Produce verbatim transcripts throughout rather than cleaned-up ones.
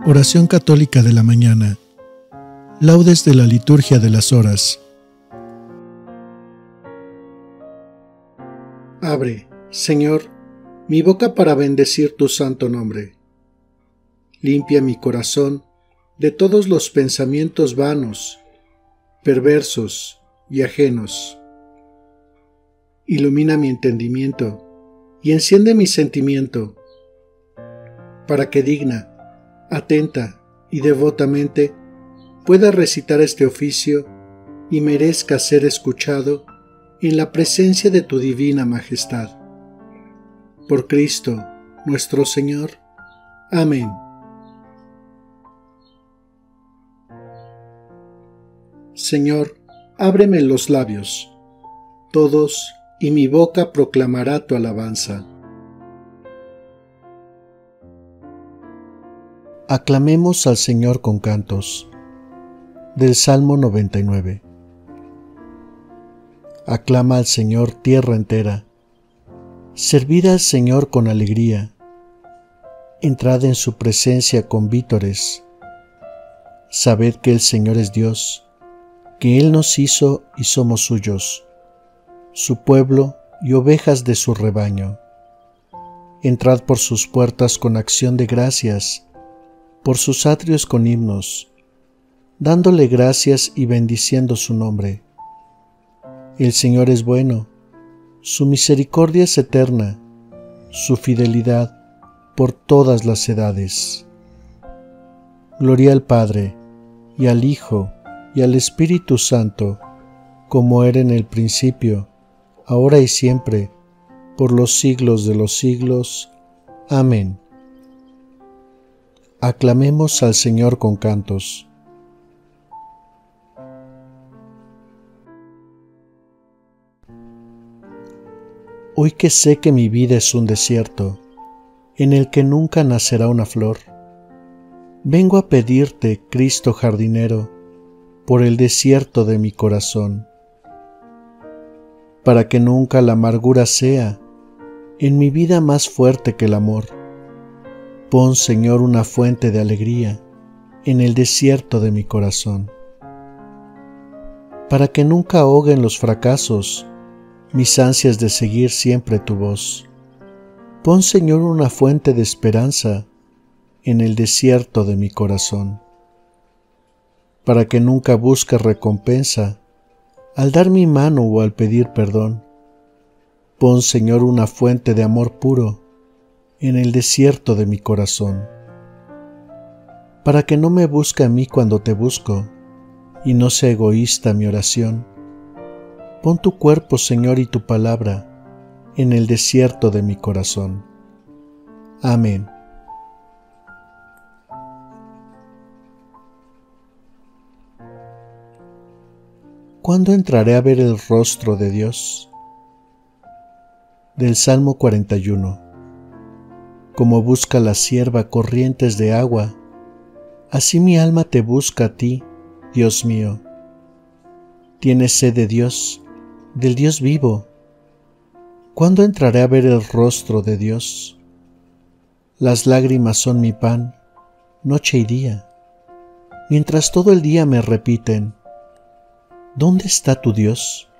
Oración católica de la mañana. Laudes de la liturgia de las horas. Abre, Señor, mi boca para bendecir tu santo nombre. Limpia mi corazón de todos los pensamientos vanos, perversos y ajenos. Ilumina mi entendimiento y enciende mi sentimiento, para que digna, atenta y devotamente pueda recitar este oficio y merezca ser escuchado en la presencia de tu divina majestad. Por Cristo, nuestro Señor. Amén. Señor, ábreme los labios, todos, y mi boca proclamará tu alabanza. Aclamemos al Señor con cantos. Del Salmo noventa y nueve. Aclama al Señor tierra entera. Servid al Señor con alegría. Entrad en su presencia con vítores. Sabed que el Señor es Dios, que Él nos hizo y somos suyos, su pueblo y ovejas de su rebaño. Entrad por sus puertas con acción de gracias, por sus atrios con himnos, dándole gracias y bendiciendo su nombre. El Señor es bueno, su misericordia es eterna, su fidelidad por todas las edades. Gloria al Padre, y al Hijo, y al Espíritu Santo, como era en el principio, ahora y siempre, por los siglos de los siglos. Amén. Aclamemos al Señor con cantos. Hoy que sé que mi vida es un desierto, en el que nunca nacerá una flor, vengo a pedirte, Cristo jardinero, por el desierto de mi corazón, para que nunca la amargura sea en mi vida más fuerte que el amor. Pon, Señor, una fuente de alegría en el desierto de mi corazón, para que nunca ahoguen los fracasos mis ansias de seguir siempre tu voz. Pon, Señor, una fuente de esperanza en el desierto de mi corazón, para que nunca busque recompensa al dar mi mano o al pedir perdón. Pon, Señor, una fuente de amor puro en el desierto de mi corazón, para que no me busque a mí cuando te busco, y no sea egoísta mi oración. Pon tu cuerpo, Señor, y tu palabra en el desierto de mi corazón. Amén. ¿Cuándo entraré a ver el rostro de Dios? Del Salmo cuarenta y uno. Como busca la sierva corrientes de agua, así mi alma te busca a ti, Dios mío. Tienes sed de Dios, del Dios vivo. ¿Cuándo entraré a ver el rostro de Dios? Las lágrimas son mi pan, noche y día, mientras todo el día me repiten: ¿dónde está tu Dios?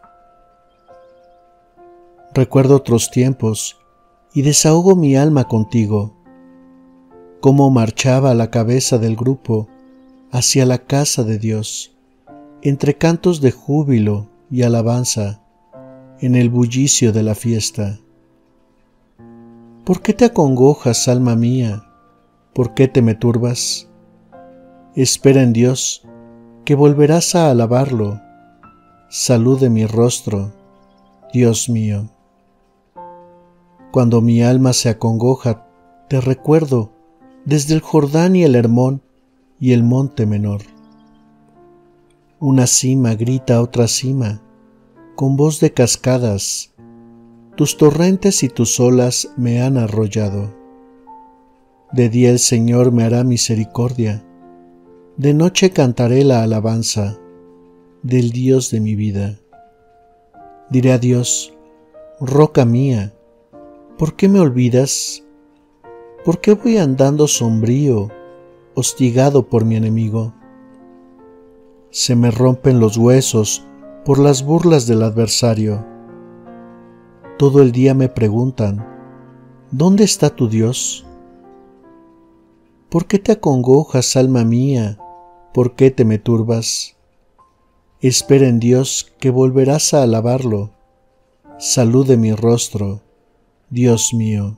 Recuerdo otros tiempos y desahogo mi alma contigo, cómo marchaba a la cabeza del grupo hacia la casa de Dios, entre cantos de júbilo y alabanza, en el bullicio de la fiesta. ¿Por qué te acongojas, alma mía? ¿Por qué te me turbas? Espera en Dios, que volverás a alabarlo. Salud de mi rostro, Dios mío. Cuando mi alma se acongoja, te recuerdo desde el Jordán y el Hermón y el monte menor. Una cima grita a otra cima, con voz de cascadas. Tus torrentes y tus olas me han arrollado. De día el Señor me hará misericordia, de noche cantaré la alabanza del Dios de mi vida. Diré a Dios: roca mía, ¿por qué me olvidas? ¿Por qué voy andando sombrío, hostigado por mi enemigo. Se me rompen los huesos por las burlas del adversario. Todo el día me preguntan, ¿dónde está tu Dios? ¿Por qué te acongojas, alma mía? ¿Por qué te me turbas? Espera en Dios que volverás a alabarlo. Salud de mi rostro, Dios mío.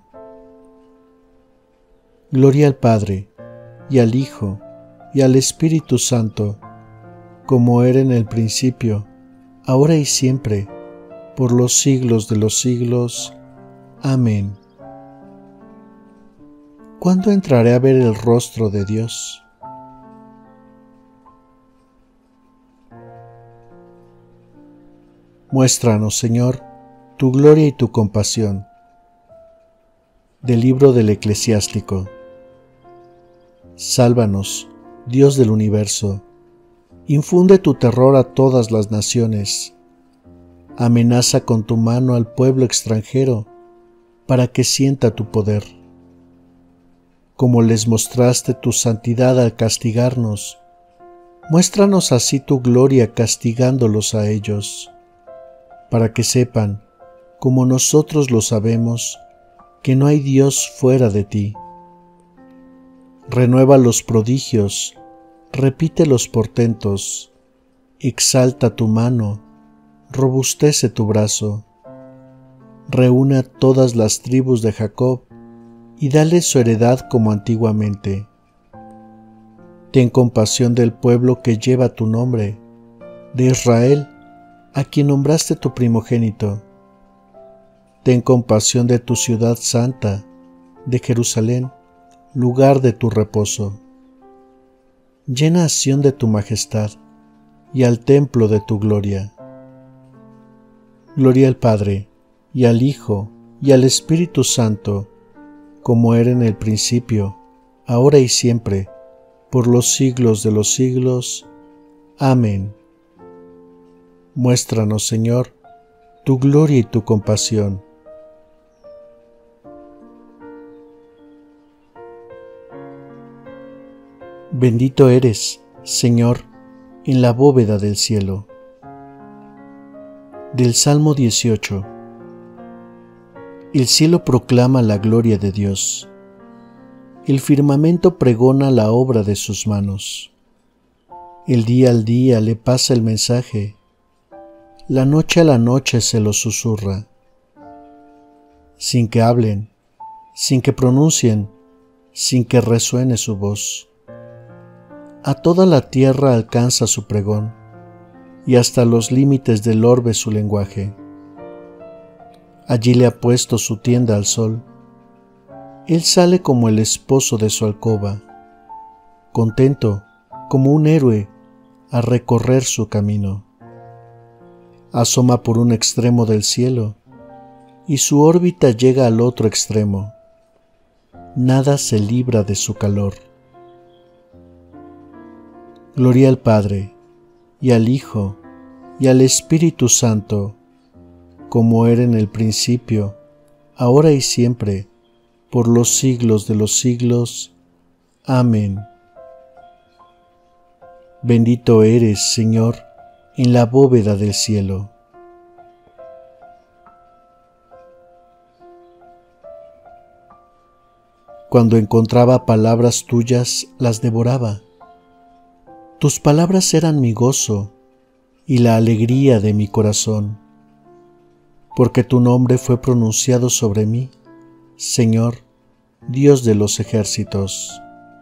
Gloria al Padre, y al Hijo, y al Espíritu Santo, como era en el principio, ahora y siempre, por los siglos de los siglos. Amén. ¿Cuándo entraré a ver el rostro de Dios? Muéstranos, Señor, tu gloria y tu compasión. Del libro del Eclesiástico. Sálvanos, Dios del universo. Infunde tu terror a todas las naciones. Amenaza con tu mano al pueblo extranjero para que sienta tu poder. Como les mostraste tu santidad al castigarnos, muéstranos así tu gloria castigándolos a ellos, para que sepan, como nosotros lo sabemos, que no hay Dios fuera de ti. Renueva los prodigios, repite los portentos, exalta tu mano, robustece tu brazo. Reúne a todas las tribus de Jacob y dale su heredad como antiguamente. Ten compasión del pueblo que lleva tu nombre, de Israel, a quien nombraste tu primogénito. Ten compasión de tu ciudad santa, de Jerusalén, lugar de tu reposo. Llena a Sión de tu majestad y al templo de tu gloria. Gloria al Padre, y al Hijo, y al Espíritu Santo, como era en el principio, ahora y siempre, por los siglos de los siglos. Amén. Muéstranos, Señor, tu gloria y tu compasión. Bendito eres, Señor, en la bóveda del cielo. Del Salmo dieciocho. El cielo proclama la gloria de Dios. El firmamento pregona la obra de sus manos. El día al día le pasa el mensaje, la noche a la noche se lo susurra. Sin que hablen, sin que pronuncien, sin que resuene su voz. A toda la tierra alcanza su pregón, y hasta los límites del orbe su lenguaje. Allí le ha puesto su tienda al sol. Él sale como el esposo de su alcoba, contento como un héroe a recorrer su camino. Asoma por un extremo del cielo, y su órbita llega al otro extremo. Nada se libra de su calor. Gloria al Padre, y al Hijo, y al Espíritu Santo, como era en el principio, ahora y siempre, por los siglos de los siglos. Amén. Bendito eres, Señor, en la bóveda del cielo. Cuando encontraba palabras tuyas, las devoraba. Tus palabras eran mi gozo y la alegría de mi corazón, porque tu nombre fue pronunciado sobre mí, Señor, Dios de los ejércitos.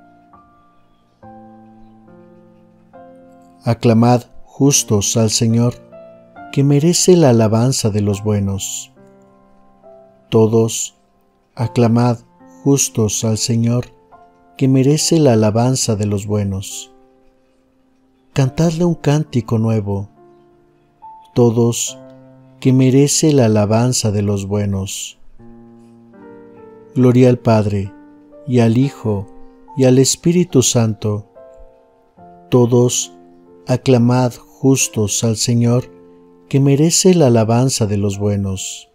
Aclamad justos al Señor, que merece la alabanza de los buenos. Todos, aclamad justos al Señor, que merece la alabanza de los buenos. Cantadle un cántico nuevo, todos, que merece la alabanza de los buenos. Gloria al Padre, y al Hijo, y al Espíritu Santo. Todos, aclamad justos al Señor, que merece la alabanza de los buenos.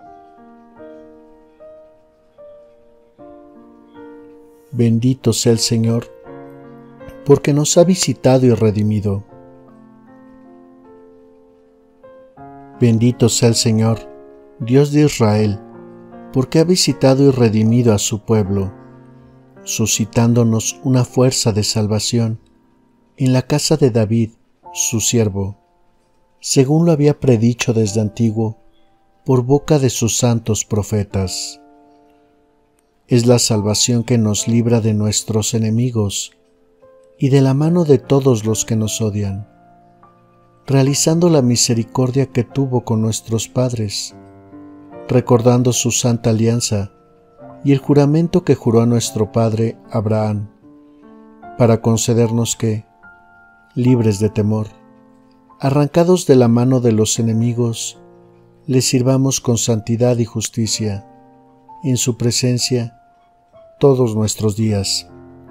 Bendito sea el Señor, porque nos ha visitado y redimido. Bendito sea el Señor, Dios de Israel, porque ha visitado y redimido a su pueblo, suscitándonos una fuerza de salvación en la casa de David, su siervo, según lo había predicho desde antiguo por boca de sus santos profetas. Es la salvación que nos libra de nuestros enemigos y de la mano de todos los que nos odian, realizando la misericordia que tuvo con nuestros padres, recordando su santa alianza y el juramento que juró a nuestro padre Abraham, para concedernos que, libres de temor, arrancados de la mano de los enemigos, le sirvamos con santidad y justicia en su presencia todos nuestros días.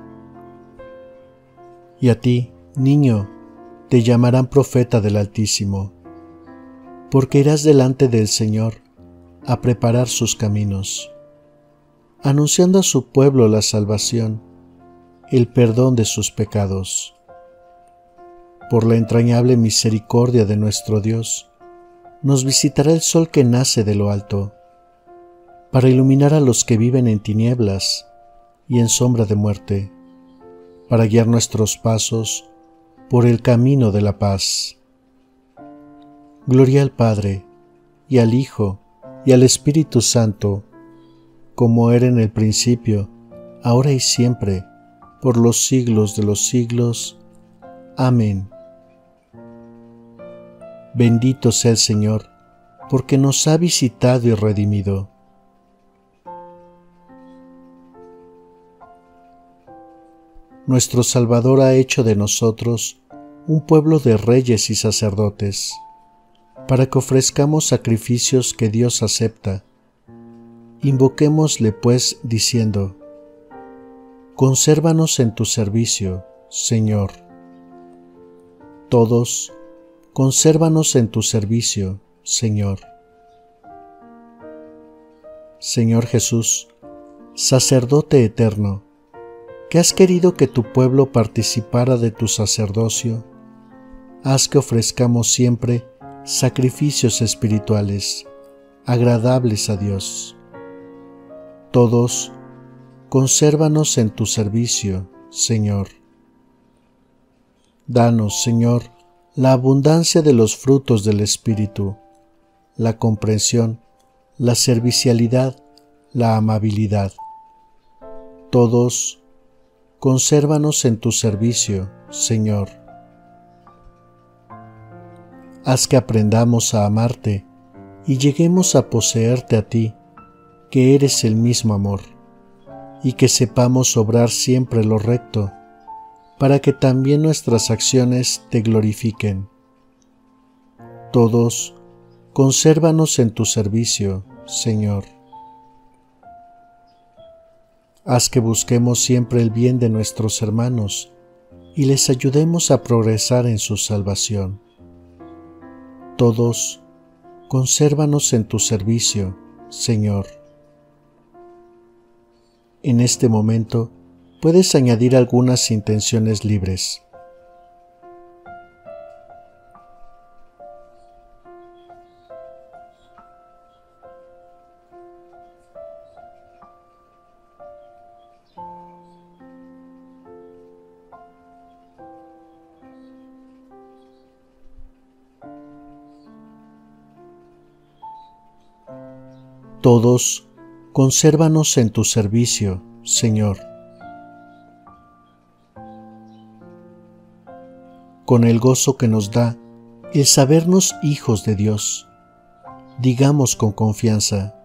Y a ti, niño, te llamarán profeta del Altísimo, porque irás delante del Señor a preparar sus caminos, anunciando a su pueblo la salvación, el perdón de sus pecados. Por la entrañable misericordia de nuestro Dios, nos visitará el sol que nace de lo alto, para iluminar a los que viven en tinieblas y en sombra de muerte, para guiar nuestros pasos por el camino de la paz. Gloria al Padre, y al Hijo, y al Espíritu Santo, como era en el principio, ahora y siempre, por los siglos de los siglos. Amén. Bendito sea el Señor, porque nos ha visitado y redimido. Nuestro Salvador ha hecho de nosotros un pueblo de reyes y sacerdotes, para que ofrezcamos sacrificios que Dios acepta. Invoquémosle pues diciendo: consérvanos en tu servicio, Señor. Todos, consérvanos en tu servicio, Señor. Señor Jesús, sacerdote eterno, que has querido que tu pueblo participara de tu sacerdocio, haz que ofrezcamos siempre sacrificios espirituales, agradables a Dios. Todos, consérvanos en tu servicio, Señor. Danos, Señor, la abundancia de los frutos del Espíritu, la comprensión, la servicialidad, la amabilidad. Todos, consérvanos en tu servicio, Señor. Haz que aprendamos a amarte y lleguemos a poseerte a ti, que eres el mismo amor, y que sepamos obrar siempre lo recto, para que también nuestras acciones te glorifiquen. Todos, consérvanos en tu servicio, Señor. Haz que busquemos siempre el bien de nuestros hermanos y les ayudemos a progresar en su salvación. Todos, consérvanos en tu servicio, Señor. En este momento, puedes añadir algunas intenciones libres. Todos, consérvanos en tu servicio, Señor. Con el gozo que nos da el sabernos hijos de Dios, digamos con confianza: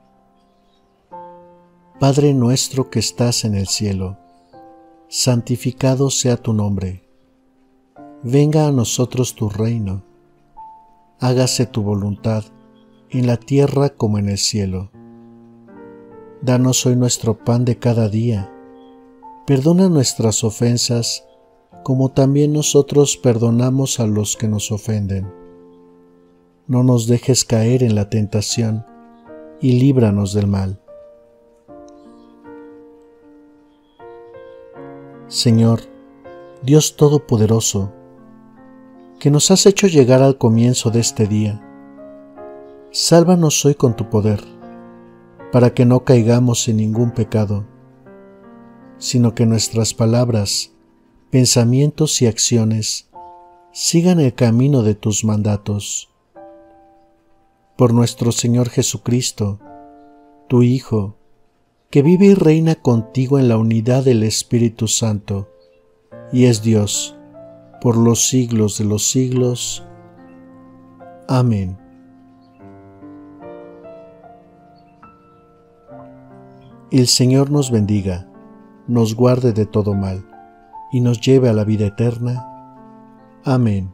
Padre nuestro que estás en el cielo, santificado sea tu nombre. Venga a nosotros tu reino. Hágase tu voluntad, en la tierra como en el cielo. Danos hoy nuestro pan de cada día. Perdona nuestras ofensas, como también nosotros perdonamos a los que nos ofenden. No nos dejes caer en la tentación, y líbranos del mal. Señor, Dios Todopoderoso, que nos has hecho llegar al comienzo de este día, sálvanos hoy con tu poder, para que no caigamos en ningún pecado, sino que nuestras palabras, pensamientos y acciones sigan el camino de tus mandatos. Por nuestro Señor Jesucristo, tu Hijo, que vive y reina contigo en la unidad del Espíritu Santo, y es Dios, por los siglos de los siglos. Amén. El Señor nos bendiga, nos guarde de todo mal, y nos lleve a la vida eterna. Amén.